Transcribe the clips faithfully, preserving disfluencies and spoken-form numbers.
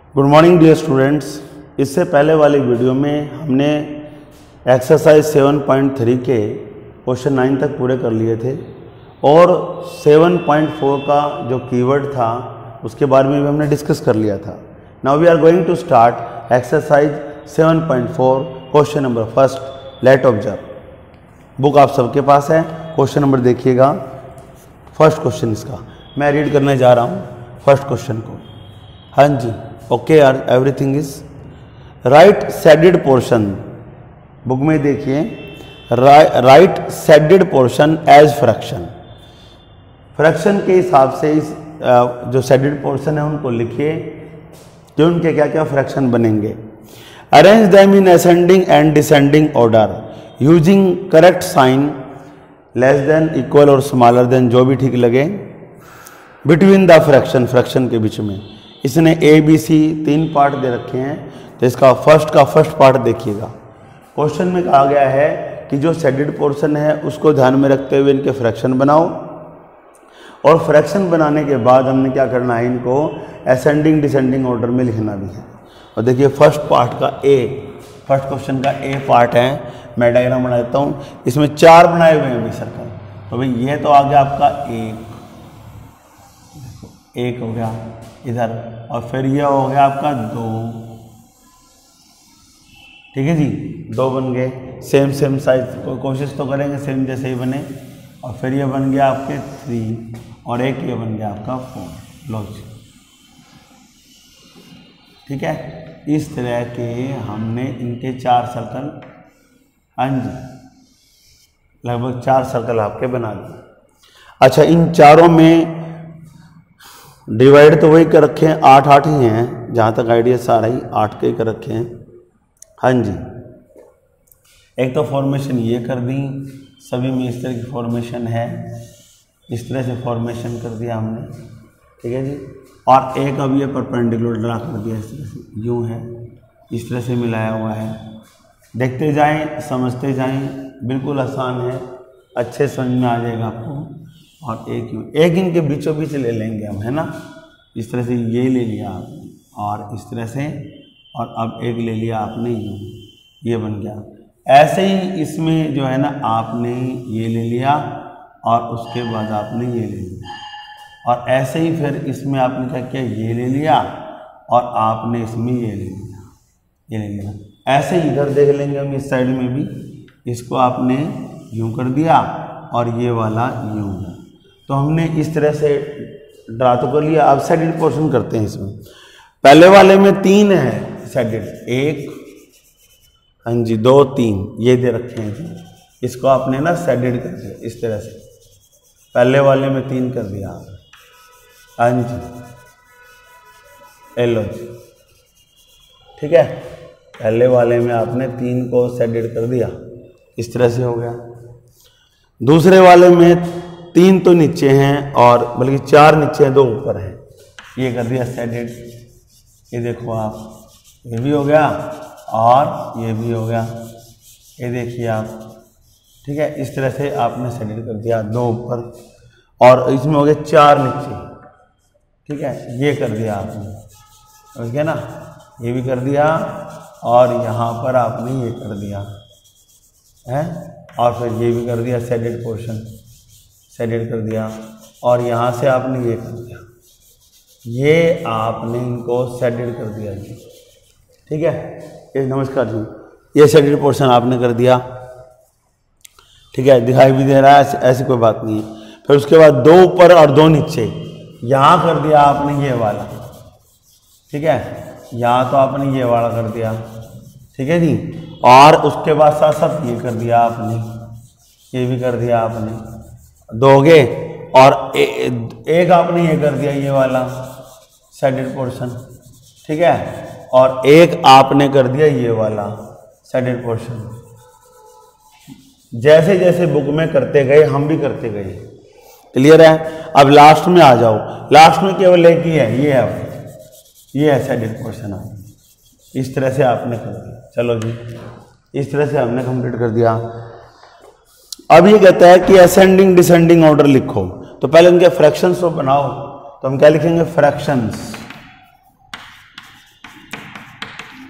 Good morning dear students. इससे पहले वाली वीडियो में हमने एक्सरसाइज सेवन पॉइंट थ्री के क्वेश्चन नाइन तक पूरे कर लिए थे और सेवन पॉइंट फोर का जो कीवर्ड था उसके बारे में भी हमने डिस्कस कर लिया था। Now we are going to start exercise seven point four question number first, let observe. Book आप सबके पास है, क्वेश्चन नंबर देखिएगा। फर्स्ट क्वेश्चन इसका मैं रीड करने जा रहा हूँ फर्स्ट क्वेश्चन को। हाँ जी, ओके यार, everything is right shaded portion. Book में देखिए, right shaded portion as fraction. Fraction के हिसाब से इस जो सेडेड पोर्शन है उनको लिखिए कि उनके क्या क्या फ्रैक्शन बनेंगे। Arrange them in ascending and descending order using correct sign less than, equal और स्मॉलर देन, जो भी ठीक लगे। बिटवीन द फ्रैक्शन, फ्रैक्शन के बीच में इसने ए बी सी तीन पार्ट दे रखे हैं, तो इसका फर्स्ट का फर्स्ट पार्ट देखिएगा। क्वेश्चन में कहा गया है कि जो सेडेड पोर्शन है उसको ध्यान में रखते हुए इनके फ्रैक्शन बनाओ, और फ्रैक्शन बनाने के बाद हमने क्या करना है, इनको असेंडिंग डिसेंडिंग ऑर्डर में लिखना भी है। और देखिए फर्स्ट पार्ट का ए, फर्स्ट क्वेश्चन का ए पार्ट है, मैं डायग्राम बना देता हूँ। इसमें चार बनाए हुए हैं भाई सर्कल, तो भाई ये तो आ गया आपका एक, एक हो गया इधर, और फिर यह हो गया आपका दो, ठीक है जी, दो बन गए। सेम सेम साइज को कोशिश तो करेंगे सेम जैसे ही बने। और फिर ये बन गया आपके थ्री, और एक ये बन गया आपका फोर। लो जी, ठीक है। इस तरह के हमने इनके चार सर्कल, हाँ जी, लगभग चार सर्कल आपके बना दिए। अच्छा, इन चारों में डिवाइड तो वही कर रखे हैं, आठ आठ ही हैं, जहाँ तक आइडिया सारा ही आठ के ही कर रखे हैं। हाँ जी, एक तो फॉर्मेशन ये कर दी, सभी में इस तरह की फॉर्मेशन है, इस तरह से फॉर्मेशन कर दिया हमने, ठीक है जी। और एक अब ये परपेंडिकुलर ड्रा कर दिया, इस तरह से यूँ है, इस तरह से मिलाया हुआ है। देखते जाएं, समझते जाएं, बिल्कुल आसान है, अच्छे समझ में आ जाएगा आपको। और एक यूँ, एक इनके बीचों बीच ले लेंगे हम, है ना। इस तरह से ये ले लिया आपने, और इस तरह से, और अब एक ले लिया आपने यूँ, ये बन गया। ऐसे ही इसमें जो है ना, आपने ये ले लिया और उसके बाद आपने ये ले लिया, और ऐसे ही फिर इसमें आपने क्या किया, ये ले लिया और आपने इसमें ये ले लिया, ये ले लिया। ऐसे ही इधर देख लेंगे हम, इस साइड में भी इसको आपने यूँ कर दिया और ये वाला यूँ। तो हमने इस तरह से ड्रा तो कर लिया। अब सेडेड पोर्शन करते हैं। इसमें पहले वाले में तीन है सेडेड, एक, हाँ जी, दो, तीन, ये दे रखे हैं जी। इसको आपने ना सेडेड कर दिया इस तरह से, पहले वाले में तीन कर दिया, हाँ जी, लो जी, ठीक है। पहले वाले में आपने तीन को सेडेड कर दिया, इस तरह से हो गया। दूसरे वाले में तीन तो नीचे हैं, और बल्कि चार नीचे हैं, दो ऊपर हैं, ये कर दिया सेडेड। ये देखो आप, ये भी हो गया और ये भी हो गया, ये देखिए आप, ठीक है। इस तरह से आपने सेडेड कर दिया, दो ऊपर और इसमें हो गए चार नीचे, ठीक है। ये कर दिया आपने, ठीक है ना, ये भी कर दिया, और यहाँ पर आपने ये कर दिया है, और फिर ये भी कर दिया सेडेड पोर्शन, सेडेड कर दिया, और यहाँ से आपने ये कर दिया, ये आपने इनको सेडेड कर दिया जी, ठीक है। ये नमस्कार जी, ये सेडेड पोर्शन आपने कर दिया, ठीक है, दिखाई भी दे रहा है, ऐसी, ऐसी कोई बात नहीं है। फिर उसके बाद दो ऊपर और दो नीचे, यहाँ कर दिया आपने ये वाला, ठीक है, यहाँ तो आपने ये वाला कर दिया, ठीक है जी। और उसके बाद साथ साथ ये कर दिया आपने, ये भी कर दिया आपने, दोगे, और ए, एक आपने ये कर दिया, ये वाला सेडेड पोर्शन, ठीक है, और एक आपने कर दिया ये वाला सेडेड पोर्शन। जैसे जैसे बुक में करते गए हम भी करते गए, क्लियर है। अब लास्ट में आ जाओ, लास्ट में केवल एक ही है, ये है, ये है सेडेड पोर्शन। इस तरह से आपने कर दिया, चलो जी, इस तरह से हमने कंप्लीट कर दिया। अब ये कहता है कि असेंडिंग डिसेंडिंग ऑर्डर लिखो, तो पहले उनके फ्रैक्शंस को बनाओ, तो हम क्या लिखेंगे, फ्रैक्शंस।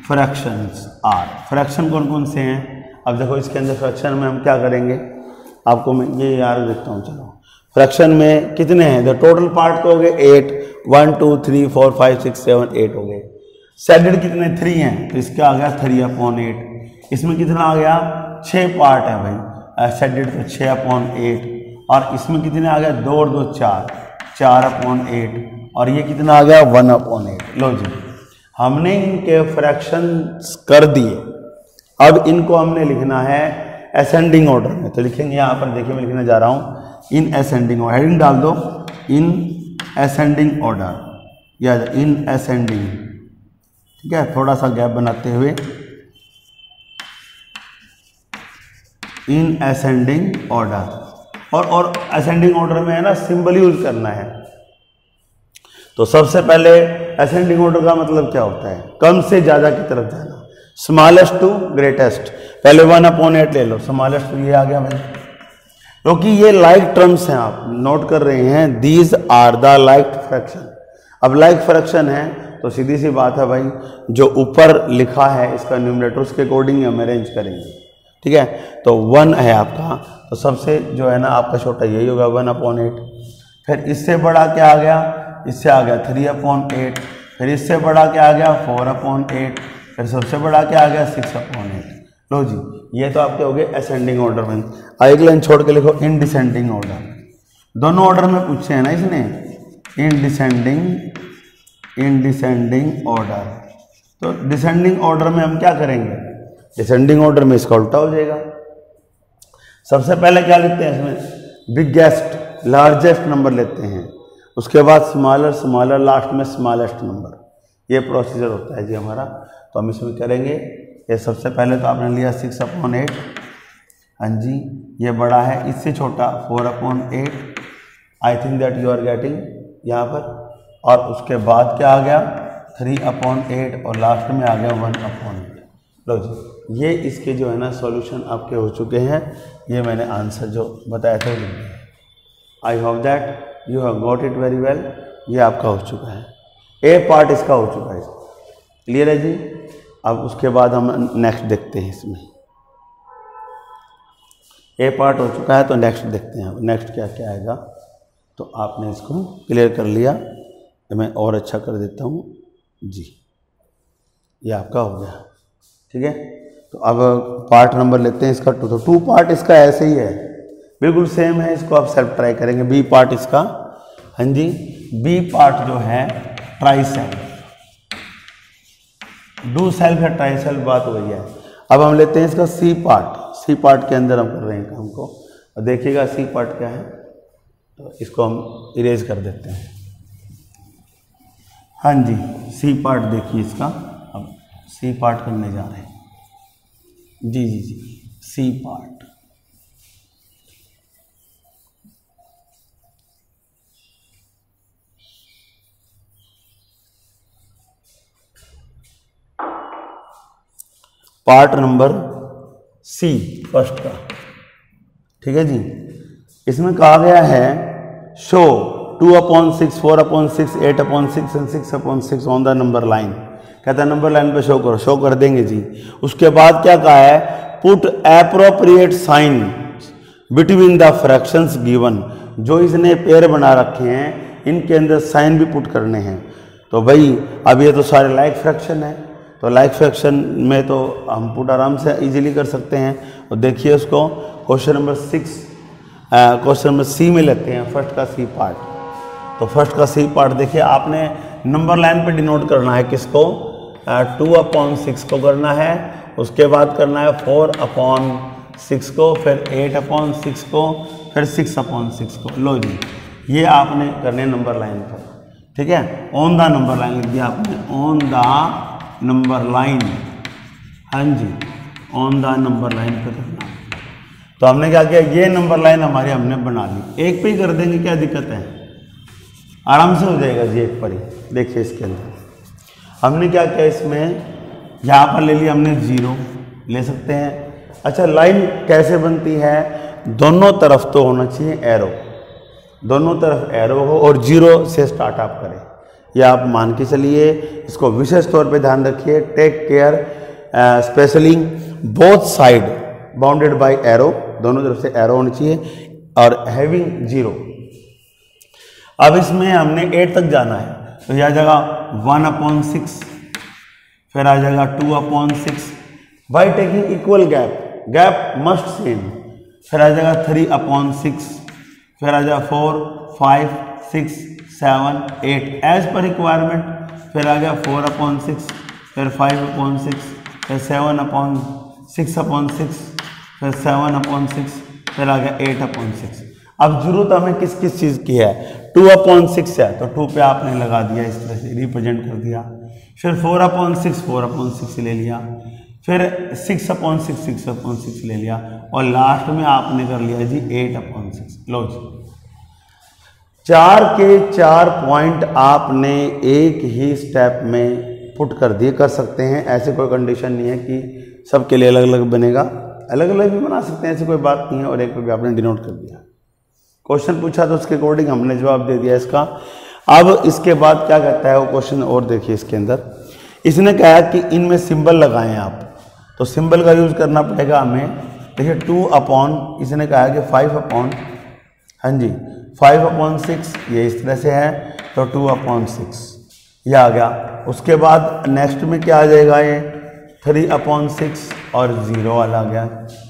Fractions are. फ्रैक्शन कौन कौन से हैं? अब देखो इसके अंदर फ्रैक्शन में हम क्या करेंगे, आपको मैं ये याद देखता हूँ। चलो फ्रैक्शन में कितने हैं? द टोटल पार्ट हो गए eight, one two three four five six seven eight हो गए। शेडेड कितने? थ्री हैं, तो इसका आ गया थ्री अपॉन एट। इसमें कितना आ गया? छः पार्ट है भाई शेडेड, तो छः अपॉन एट। और इसमें कितने आ गया? दो और दो चार, चार अपॉन एट। और ये कितना आ गया? One upon eight. लो जी, हमने इनके फ्रैक्शन कर दिए। अब इनको हमने लिखना है असेंडिंग ऑर्डर में, तो लिखेंगे यहाँ पर, देखिए मैं लिखने जा रहा हूँ इन असेंडिंग ऑर्डर। हेडिंग डाल दो इन असेंडिंग ऑर्डर या इन असेंडिंग, ठीक है, थोड़ा सा गैप बनाते हुए इन असेंडिंग ऑर्डर। और और असेंडिंग ऑर्डर में है ना सिंबल यूज करना है। तो सबसे पहले असेंडिंग ऑर्डर का मतलब क्या होता है? कम से ज्यादा की तरफ जाना, स्मॉलेस्ट टू ग्रेटेस्ट। पहले वन अपॉन एट ले लो, स्मॉलेस्ट टू ये आ गया भाई, क्योंकि ये लाइक टर्म्स हैं, आप नोट कर रहे हैं, these are the like fraction. अब लाइक फ्रैक्शन है तो सीधी सी बात है भाई, जो ऊपर लिखा है इसका न्यूमरेटर उसके अकॉर्डिंग हम अरेंज करेंगे, ठीक है। तो वन है आपका, तो सबसे जो है ना आपका छोटा यही होगा वन अपॉन एट। फिर इससे बड़ा क्या आ गया? इससे आ गया थ्री अपॉन एट। फिर इससे बड़ा क्या आ गया? Four upon eight. फिर सबसे बड़ा क्या आ गया? Six upon eight. लो जी, ये तो आपके हो गए असेंडिंग ऑर्डर में। एक लाइन छोड़ के लिखो इन डिसेंडिंग ऑर्डर। दोनों ऑर्डर में पूछे हैं ना इसने, in descending in descending order. तो डिसेंडिंग ऑर्डर में हम क्या करेंगे? डिसेंडिंग ऑर्डर में इसका उल्टा हो जाएगा। सबसे पहले क्या लेते हैं इसमें? बिगेस्ट लार्जेस्ट नंबर लेते हैं, उसके बाद स्मॉलर स्मॉलर, लास्ट में स्मॉलेस्ट नंबर। ये प्रोसीजर होता है जी हमारा। तो हम इसमें करेंगे, ये सबसे पहले तो आपने लिया सिक्स अपॉन एट, हाँ जी, ये बड़ा है, इससे छोटा four upon eight. I think that you are getting यहाँ पर। और उसके बाद क्या आ गया? थ्री अपॉन एट, और लास्ट में आ गया वन अपॉन एट। लो जी, ये इसके जो है ना सॉल्यूशन आपके हो चुके हैं। ये मैंने आंसर जो बताया था, I hope that you have got it very well. ये आपका हो चुका है, ए पार्ट इसका हो चुका है। क्लियर है जी? अब उसके बाद हम नेक्स्ट देखते हैं। इसमें ए पार्ट हो चुका है, तो नेक्स्ट देखते हैं। नेक्स्ट क्या क्या आएगा? तो आपने इसको क्लियर कर लिया, तो मैं और अच्छा कर देता हूँ जी। ये आपका हो गया, ठीक है। तो अब पार्ट नंबर लेते हैं इसका टू। तो टू पार्ट इसका ऐसे ही है, बिल्कुल सेम है। इसको आप सेल्फ ट्राई करेंगे। बी पार्ट इसका, हाँ जी, बी पार्ट जो है ट्राई सेल्फ, डू सेल्फ है ट्राई सेल्फ, बात वही है। अब हम लेते हैं इसका सी पार्ट। सी पार्ट के अंदर हम कर रहे हैं काम को, और देखिएगा सी पार्ट क्या है। तो इसको हम इरेज कर देते हैं। हाँ जी, सी पार्ट देखिए इसका। अब सी पार्ट करने जा रहे हैं जी जी जी C part. Part number C first का, ठीक है जी। इसमें कहा गया है show two upon six, four upon six, eight upon six and six upon six on the number line. कहता है नंबर लाइन पे शो करो, शो कर देंगे जी। उसके बाद क्या कहा है? Put appropriate sign between the fractions given. जो इसने पेयर बना रखे हैं इनके अंदर साइन भी पुट करने हैं। तो भाई अब ये तो सारे लाइक फ्रैक्शन है, तो लाइक फ्रैक्शन में तो हम पुट आराम से इजीली कर सकते हैं। और देखिए उसको question number six, question number C में लेते हैं, फर्स्ट का सी पार्ट। तो फर्स्ट का सी पार्ट देखिए, आपने नंबर लाइन पे डिनोट करना है किसको? टू अपॉन सिक्स को करना है, उसके बाद करना है फोर अपॉन सिक्स को, फिर एट अपॉन सिक्स को, फिर सिक्स अपॉन सिक्स को। लो जी, ये आपने करने नंबर लाइन पर, ठीक है। ऑन द नंबर लाइन लिख दिया आपने, ऑन द नंबर लाइन, हाँ जी, ऑन द नंबर लाइन पे करना। तो हमने क्या किया? ये नंबर लाइन हमारी हमने बना ली। एक पे ही कर देंगे, क्या दिक्कत है? आराम से हो जाएगा जी, एक पर ही। देखिए इसके अंदर हमने क्या किया, इसमें यहाँ पर ले लिया हमने जीरो, ले सकते हैं। अच्छा, लाइन कैसे बनती है? दोनों तरफ तो होना चाहिए एरो, दोनों तरफ एरो हो और जीरो से स्टार्ट आप करें। ये आप मान के चलिए, इसको विशेष तौर पे ध्यान रखिए। Take care specially both side bounded by arrow, दोनों तरफ से एरो होनी चाहिए और हैविंग जीरो। अब इसमें हमने एट तक जाना है, तो यह आ जाएगा वन अपॉन सिक्स, फिर आ जाएगा two upon six by taking equal gap, gap must same, फिर आ जाएगा थ्री अपॉन सिक्स, फिर आ जाएगा four five six seven eight as per requirement, फिर आ गया फोर अपॉन सिक्स, फिर फाइव अपॉन सिक्स, फिर seven upon six upon six, फिर सेवन अपॉन सिक्स, फिर आ गया एट अपॉन सिक्स। अब जरूरत हमें किस किस चीज़ की है, टू अपॉन सिक्स है तो टू पे आपने लगा दिया, इस तरह से रिप्रेजेंट कर दिया। फिर four upon six four upon six ले लिया, फिर six upon six six upon six ले लिया, और लास्ट में आपने कर लिया जी एट अपॉन सिक्स। लो जी, चार के चार पॉइंट आपने एक ही स्टेप में पुट कर दिए, कर सकते हैं। ऐसे कोई कंडीशन नहीं है कि सबके लिए अलग अलग बनेगा, अलग अलग भी बना सकते हैं, ऐसी कोई बात नहीं है। और एक पे भी आपने डिनोट कर दिया, क्वेश्चन पूछा तो उसके अकॉर्डिंग हमने जवाब दे दिया इसका। अब इसके बाद क्या कहता है वो क्वेश्चन, और देखिए इसके अंदर इसने कहा कि इनमें सिंबल लगाएं आप, तो सिंबल का यूज करना पड़ेगा हमें। देखिए टू अपॉन, इसने कहा कि फाइव अपॉन, हाँ जी फाइव अपॉन सिक्स, ये इस तरह से है, तो टू अपॉन सिक्स ये आ गया। उसके बाद नेक्स्ट में क्या आ जाएगा, ये थ्री अपॉन सिक्स और ज़ीरो वाला आ गया,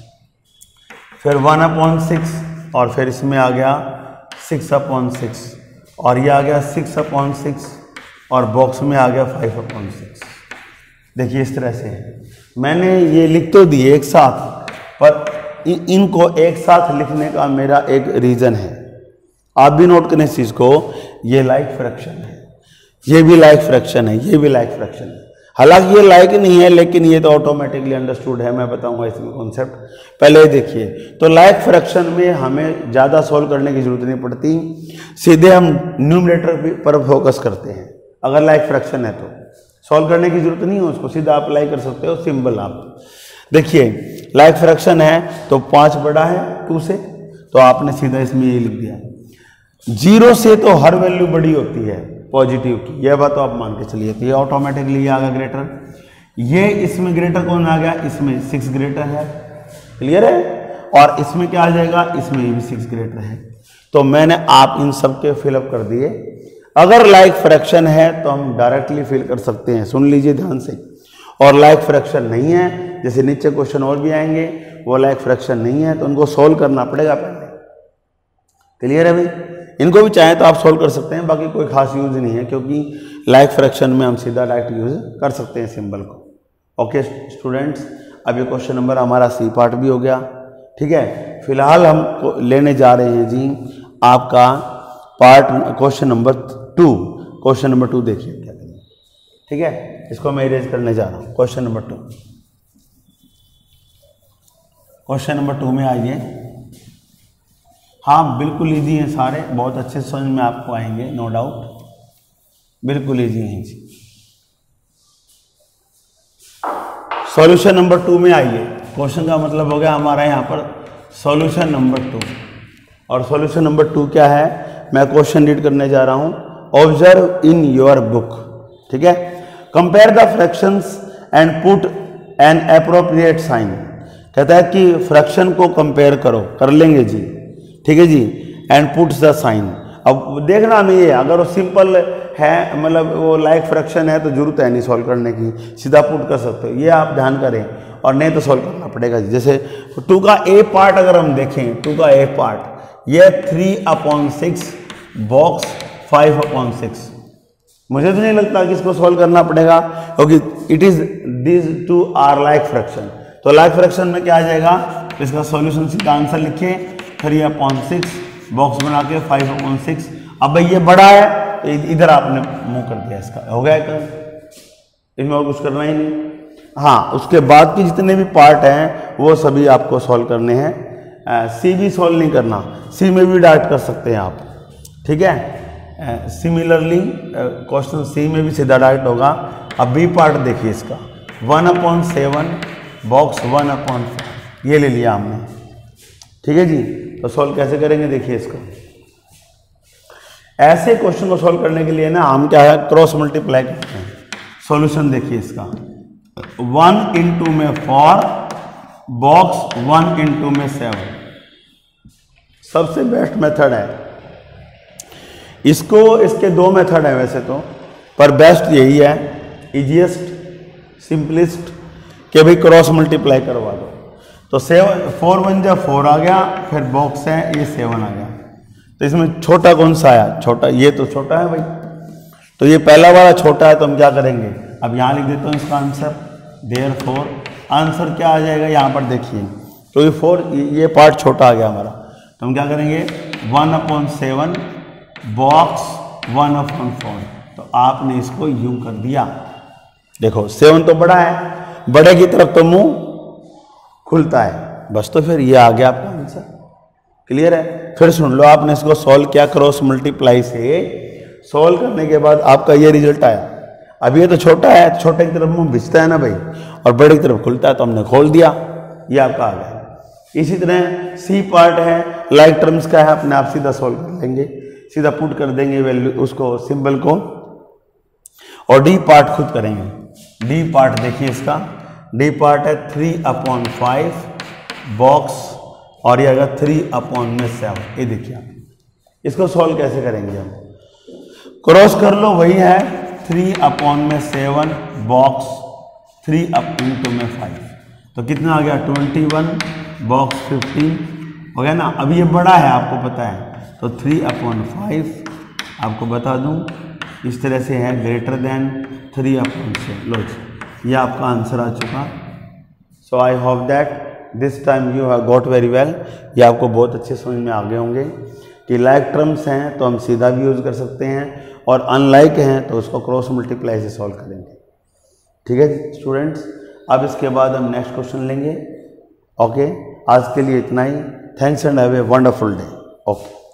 फिर वन अपॉन सिक्स, और फिर इसमें आ गया सिक्स अपॉन सिक्स, और ये आ गया सिक्स अपॉन सिक्स, और बॉक्स में आ गया फाइव अपॉन सिक्स। देखिए इस तरह से मैंने ये लिख तो दिए एक साथ, पर इन, इनको एक साथ लिखने का मेरा एक रीज़न है, आप भी नोट करें इस चीज़ को। ये लाइक फ्रैक्शन है, ये भी लाइक फ्रैक्शन है, ये भी लाइक फ्रैक्शन है। हालांकि ये लाइक नहीं है, लेकिन ये तो ऑटोमेटिकली अंडरस्टूड है, मैं बताऊंगा इसमें कॉन्सेप्ट। पहले देखिए, तो लाइक फ्रैक्शन में हमें ज़्यादा सॉल्व करने की जरूरत नहीं पड़ती, सीधे हम न्यूमरेटर पर फोकस करते हैं। अगर लाइक फ्रैक्शन है तो सॉल्व करने की जरूरत नहीं है, उसको सीधा अप्लाई कर सकते हो सिंबल आप। देखिए लाइक फ्रैक्शन है तो पाँच बड़ा है टू से, तो आपने सीधा इसमें ये लिख दिया। जीरो से तो हर वैल्यू बड़ी होती है पॉजिटिव की, यह बात तो आप मान के चलिए, तो ये ऑटोमेटिकली आ गया ग्रेटर। ये इसमें ग्रेटर कौन आ गया, इसमें सिक्स ग्रेटर है, क्लियर है। और इसमें क्या आ जाएगा, इसमें ये भी सिक्स ग्रेटर है। तो मैंने आप इन सब के फिलअप कर दिए। अगर लाइक फ्रैक्शन है तो हम डायरेक्टली फिल कर सकते हैं, सुन लीजिए ध्यान से। और लाइक फ्रैक्शन नहीं है, जैसे नीचे क्वेश्चन और भी आएंगे, वो लाइक फ्रैक्शन नहीं है तो उनको सोल्व करना पड़ेगा पहले, क्लियर है भाई। इनको भी चाहें तो आप सोल्व कर सकते हैं, बाकी कोई खास यूज नहीं है, क्योंकि लाइक फ्रैक्शन में हम सीधा डायरेक्ट यूज कर सकते हैं सिंबल को। ओके स्टूडेंट्स, अब ये क्वेश्चन नंबर हमारा सी पार्ट भी हो गया, ठीक है। फिलहाल हम लेने जा रहे हैं जी आपका part question number two. Question number two देखिए क्या करेंगे, ठीक है। इसको मैं इरेज करने जा रहा हूँ। Question number two, question number two में आइए। हाँ बिल्कुल इजी हैं सारे, बहुत अच्छे समझ में आपको आएंगे, नो डाउट, बिल्कुल इजी हैं जी। सॉल्यूशन नंबर टू में आइए। क्वेश्चन का मतलब हो गया हमारा यहाँ पर सॉल्यूशन नंबर टू। और सॉल्यूशन नंबर टू क्या है, मैं क्वेश्चन रीड करने जा रहा हूँ। ऑब्जर्व इन योर बुक, ठीक है। Compare the fractions and put an appropriate sign. कहता है कि फ्रैक्शन को कंपेयर करो, कर लेंगे जी, ठीक है जी। And puts the sign. अब देखना हमें ये, अगर वो सिंपल है, मतलब वो लाइक फ्रैक्शन है तो जरूरत है नहीं सॉल्व करने की, सीधा पुट कर सकते हो, ये आप ध्यान करें। और नहीं तो सॉल्व करना पड़ेगा जी। जैसे टू का ए पार्ट अगर हम देखें, टू का ए पार्ट ये three upon six box five upon six, मुझे तो नहीं लगता कि इसको सॉल्व करना पड़ेगा, क्योंकि it is this two are like fraction. तो लाइक फ्रैक्शन में क्या आ जाएगा, तो इसका सॉल्यूशन सीधा आंसर लिखिए, थ्री अपॉन सिक्स बॉक्स बना के फाइव अपॉन सिक्स। अब भाई ये बड़ा है तो इधर आपने मुंह कर दिया, इसका हो गया काम, इसमें और कुछ करना ही नहीं। हाँ, उसके बाद की जितने भी पार्ट हैं वो सभी आपको सॉल्व करने हैं। सी भी सॉल्व नहीं करना, सी में भी डायरेक्ट कर सकते हैं आप, ठीक है। सिमिलरली क्वेश्चन सी में भी सीधा डायरेक्ट होगा। अब बी पार्ट देखिए इसका, one upon seven box one upon five, ये ले लिया हमने, ठीक है जी। तो सॉल्व कैसे करेंगे देखिए इसको। ऐसे क्वेश्चन को सॉल्व करने के लिए ना हम क्या है, क्रॉस मल्टीप्लाई करते हैं। सॉल्यूशन देखिए इसका, वन इंटू में फोर, बॉक्स वन इंटू में सेवन, सबसे बेस्ट मेथड है। इसको इसके दो मेथड है वैसे तो, पर बेस्ट यही है, इजीएस्ट सिंपलिस्ट, कि भाई क्रॉस मल्टीप्लाई करवा दो। तो सेवन, फोर वन जब फोर आ गया, फिर बॉक्स है ये सेवन आ गया, तो इसमें छोटा कौन सा आया, छोटा, ये तो छोटा है भाई, तो ये पहला वाला छोटा है, तो हम क्या करेंगे, अब यहाँ लिख देता हूँ इसका आंसर, देयर फोर आंसर क्या आ जाएगा यहाँ पर देखिए, तो ये फोर, ये पार्ट छोटा आ गया हमारा, तो हम क्या करेंगे, one upon seven box one upon four, तो आपने इसको यूं कर दिया। देखो सेवन तो बड़ा है, बड़े की तरफ तो मुंह खुलता है, बस तो फिर ये आ गया आपका आंसर। क्लियर है? फिर सुन लो, आपने इसको सॉल्व किया क्रॉस मल्टीप्लाई से, सॉल्व करने के बाद आपका ये रिजल्ट आया। अब ये तो छोटा है, छोटे की तरफ मुंह भिजता है ना भाई, और बड़े की तरफ खुलता है, तो हमने खोल दिया, ये आपका आ गया। इसी तरह सी पार्ट है, लाइक टर्म्स का है, अपने आप सीधा सॉल्व कर लेंगे, सीधा पुट कर देंगे वैल्यू उसको, सिंबल को, और डी पार्ट खुद करेंगे। डी पार्ट देखिए इसका, डी पार्ट है थ्री अपॉन फाइव बॉक्स, और ये आएगा थ्री अपॉन में सेवन। ये देखिए आप इसको सॉल्व कैसे करेंगे, हम क्रॉस कर लो, वही है थ्री अपॉन में seven box three up into में फाइव, तो कितना आ गया, ट्वेंटी वन बॉक्स फिफ्टीन हो गया ना। अब ये बड़ा है आपको पता है, तो थ्री अपॉन फाइव आपको बता दूं इस तरह से है, ग्रेटर देन थ्री अपॉन से, लो ये आपका आंसर आ चुका। So I hope that this time you have got very well. ये आपको बहुत अच्छे समझ में आ गए होंगे कि लाइक टर्म्स हैं तो हम सीधा भी यूज़ कर सकते हैं, और अनलाइक हैं तो उसको क्रॉस मल्टीप्लाई से सॉल्व करेंगे। ठीक है स्टूडेंट्स, अब इसके बाद हम नेक्स्ट क्वेश्चन लेंगे। ओके, आज के लिए इतना ही। Thanks and have a wonderful day. Okay.